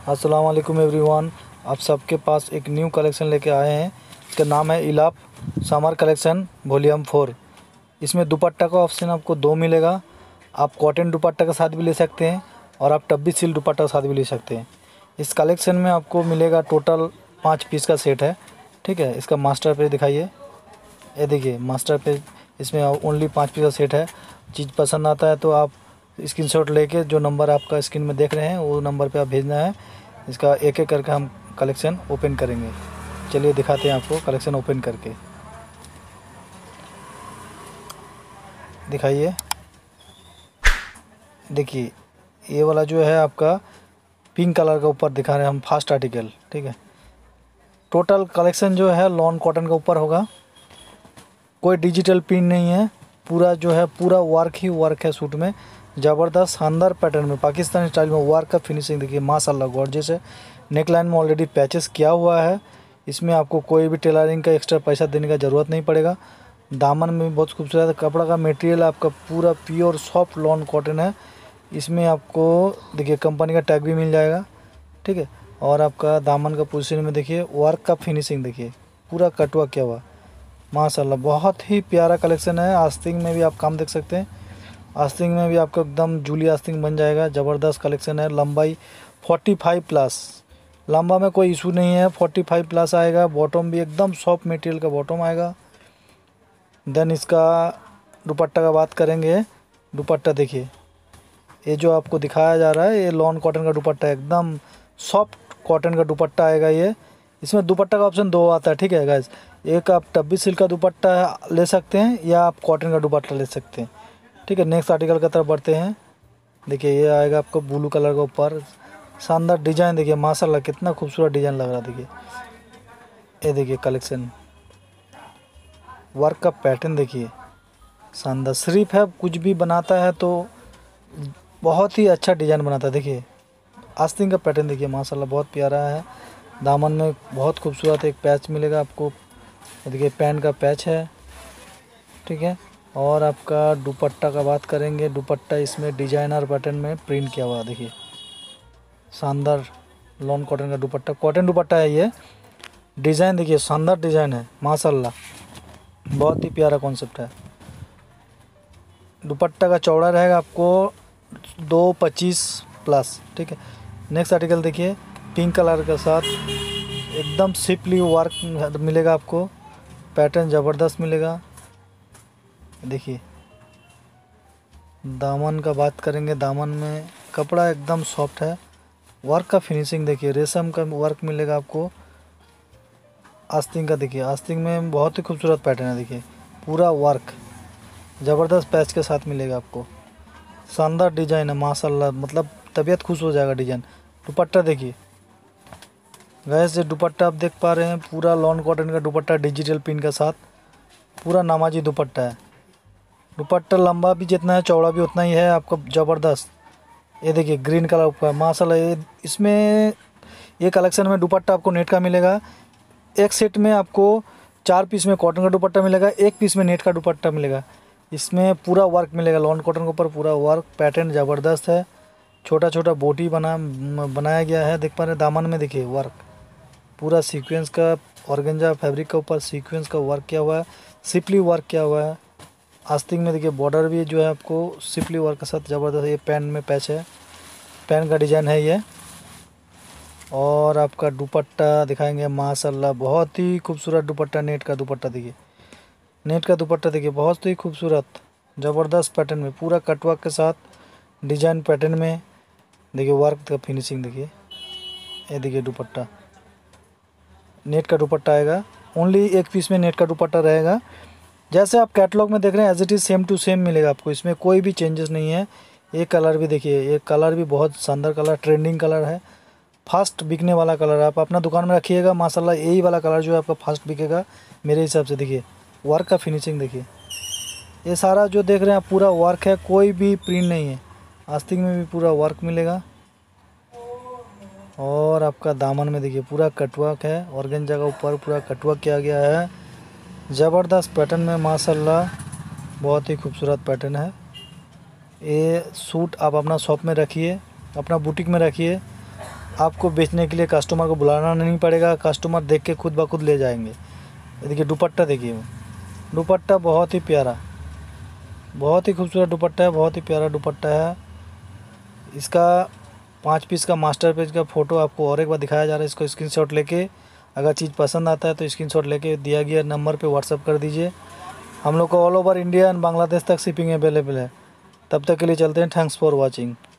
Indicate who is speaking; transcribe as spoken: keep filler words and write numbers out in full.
Speaker 1: अस्सलाम वालेकुम एवरीवन। आप सबके पास एक न्यू कलेक्शन लेके आए हैं। इसका नाम है इलाप समर कलेक्शन वॉल्यूम फोर। इसमें दुपट्टा का ऑप्शन आपको दो मिलेगा। आप कॉटन दुपट्टा के साथ भी ले सकते हैं और आप टब्बी सिल्क दुपट्टा के साथ भी ले सकते हैं। इस कलेक्शन में आपको मिलेगा टोटल पाँच पीस का सेट है। ठीक है, इसका मास्टर पेज दिखाइए। ये देखिए मास्टर पेज, इसमें ओनली पाँच पीस का सेट है। चीज़ पसंद आता है तो आप स्क्रीनशॉट लेके जो नंबर आपका स्क्रीन में देख रहे हैं वो नंबर पे आप भेजना है। इसका एक एक करके हम कलेक्शन ओपन करेंगे। चलिए दिखाते हैं आपको कलेक्शन ओपन करके। दिखाइए, देखिए ये वाला जो है आपका पिंक कलर का ऊपर दिखा रहे हैं हम, फर्स्ट आर्टिकल। ठीक है, टोटल कलेक्शन जो है लॉन कॉटन का ऊपर होगा। कोई डिजिटल प्रिंट नहीं है, पूरा जो है पूरा वर्क ही वर्क है। सूट में ज़बरदस्त शानदार पैटर्न में पाकिस्तानी स्टाइल में वर्क का फिनिशिंग देखिए, माशाल्लाह गॉर्जियस है। नेक लाइन में ऑलरेडी पैचेस किया हुआ है। इसमें आपको कोई भी टेलरिंग का एक्स्ट्रा पैसा देने का ज़रूरत नहीं पड़ेगा। दामन में भी बहुत खूबसूरत है। कपड़ा का मटेरियल आपका पूरा प्योर सॉफ्ट लॉन कॉटन है। इसमें आपको देखिए कंपनी का टैग भी मिल जाएगा। ठीक है, और आपका दामन का पोजीशन में देखिए वर्क का फिनिशिंग देखिए, पूरा कटवा किया हुआ माशाल्लाह। बहुत ही प्यारा कलेक्शन है। आस्तीन में भी आप काम देख सकते हैं। आस्तीन में भी आपको एकदम जूली आस्तीन बन जाएगा। ज़बरदस्त कलेक्शन है। लंबाई पैंतालीस प्लस, लंबा में कोई इशू नहीं है। पैंतालीस प्लस आएगा। बॉटम भी एकदम सॉफ्ट मटेरियल का बॉटम आएगा। देन इसका दुपट्टा का बात करेंगे। दुपट्टा देखिए, ये जो आपको दिखाया जा रहा है ये लॉन कॉटन का दुपट्टा है। एकदम सॉफ्ट कॉटन का दुपट्टा आएगा ये। इसमें दुपट्टा का ऑप्शन दो आता है। ठीक है गाइस, एक आप टब्बी सिल्क का दुपट्टा ले सकते हैं या आप कॉटन का दुपट्टा ले सकते हैं। ठीक है, नेक्स्ट आर्टिकल की तरफ बढ़ते हैं। देखिए ये आएगा आपको ब्लू कलर का ऊपर, शानदार डिज़ाइन देखिए माशाल्लाह, कितना खूबसूरत डिज़ाइन लग रहा है। देखिए ये देखिए कलेक्शन, वर्क का पैटर्न देखिए शानदार। सिर्फ है कुछ भी बनाता है तो बहुत ही अच्छा डिज़ाइन बनाता है। देखिए आस्तीन का पैटर्न देखिए माशाल्लाह, बहुत प्यारा है। दामन में बहुत खूबसूरत एक पैच मिलेगा आपको। देखिए पैंट का पैच है। ठीक है, और आपका दुपट्टा का बात करेंगे। दुपट्टा इसमें डिजाइनर पैटर्न में प्रिंट किया हुआ देखिए, शानदार लॉन कॉटन का दुपट्टा, कॉटन दुपट्टा है ये। डिज़ाइन देखिए शानदार डिज़ाइन है माशाल्लाह, बहुत ही प्यारा कॉन्सेप्ट है। दुपट्टा का चौड़ा रहेगा आपको दो पच्चीस प्लस। ठीक है, नेक्स्ट आर्टिकल देखिए पिंक कलर के साथ एकदम सिंपली वर्क मिलेगा आपको। पैटर्न ज़बरदस्त मिलेगा। देखिए दामन का बात करेंगे। दामन में कपड़ा एकदम सॉफ्ट है। वर्क का फिनिशिंग देखिए, रेशम का वर्क मिलेगा आपको। आस्तीन का देखिए, आस्तीन में बहुत ही खूबसूरत पैटर्न है। देखिए पूरा वर्क ज़बरदस्त पैच के साथ मिलेगा आपको। शानदार डिज़ाइन है माशाल्लाह, मतलब तबीयत खुश हो जाएगा डिज़ाइन। दुपट्टा देखिए गैस, ये दुपट्टा आप देख पा रहे हैं, पूरा लॉन कॉटन का दुपट्टा डिजिटल पिन के साथ, पूरा नामाजी दुपट्टा है। दुपट्टा लंबा भी जितना है चौड़ा भी उतना ही है आपका, ज़बरदस्त। ये देखिए ग्रीन कलर ऊपर माशाल्लाह। ये इसमें ये कलेक्शन में दुपट्टा आपको नेट का मिलेगा। एक सेट में आपको चार पीस में कॉटन का दुपट्टा मिलेगा, एक पीस में नेट का दुपट्टा मिलेगा। इसमें पूरा वर्क मिलेगा लॉन कॉटन के ऊपर, पूरा वर्क पैटर्न ज़बरदस्त है। छोटा छोटा बोटी बना बनाया गया है, देख पा रहे हैं। दामन में देखिए वर्क पूरा सीक्वेंस का, ऑर्गेंजा फैब्रिक के ऊपर सीक्वेंस का वर्क किया हुआ है, सिंपली वर्क किया हुआ है। आस्तीन में देखिए बॉर्डर भी जो है आपको सिंपली वर्क के साथ ज़बरदस्त। ये पैन में पैच है, पैन का डिज़ाइन है ये। और आपका दुपट्टा दिखाएंगे माशाल्लाह, बहुत ही खूबसूरत दुपट्टा। नेट का दुपट्टा देखिए, नेट का दुपट्टा देखिए बहुत ही खूबसूरत ज़बरदस्त पैटर्न में, पूरा कटवर्क के साथ डिज़ाइन पैटर्न में। देखिए वर्क का फिनिशिंग देखिए। ये देखिए दुपट्टा, नेट का दुपट्टा आएगा। ओनली एक पीस में नेट का दुपट्टा रहेगा। जैसे आप कैटलॉग में देख रहे हैं as it is same to same मिलेगा आपको, इसमें कोई भी चेंजेस नहीं है। ये कलर भी देखिए, ये कलर भी बहुत शानदार कलर, ट्रेंडिंग कलर है, फास्ट बिकने वाला कलर है। आप अपना दुकान में रखिएगा माशाल्लाह, यही वाला कलर जो है आपका फास्ट बिकेगा मेरे हिसाब से। देखिए वर्क का फिनिशिंग देखिए, ये सारा जो देख रहे हैं आप पूरा वर्क है, कोई भी प्रिंट नहीं है। आस्तीन में भी पूरा वर्क मिलेगा। और आपका दामन में देखिए पूरा कटवर्क है, ऑर्गेंजा का ऊपर पूरा कटवर्क किया गया है ज़बरदस्त पैटर्न में माशाल्लाह, बहुत ही खूबसूरत पैटर्न है। ये सूट आप अपना शॉप में रखिए, अपना बुटीक में रखिए, आपको बेचने के लिए कस्टमर को बुलाना नहीं पड़ेगा, कस्टमर देख के खुद ब खुद ले जाएंगे। देखिए दुपट्टा, देखिए दुपट्टा बहुत ही प्यारा, बहुत ही खूबसूरत दुपट्टा है, बहुत ही प्यारा दुपट्टा है। इसका पाँच पीस का मास्टर पेज का फ़ोटो आपको और एक बार दिखाया जा रहा है। इसको स्क्रीनशॉट लेके अगर चीज़ पसंद आता है तो स्क्रीनशॉट लेके दिया गया नंबर पे व्हाट्सअप कर दीजिए। हम लोग को all over India and Bangladesh तक शिपिंग अवेलेबल है। तब तक के लिए चलते हैं। Thanks for watching.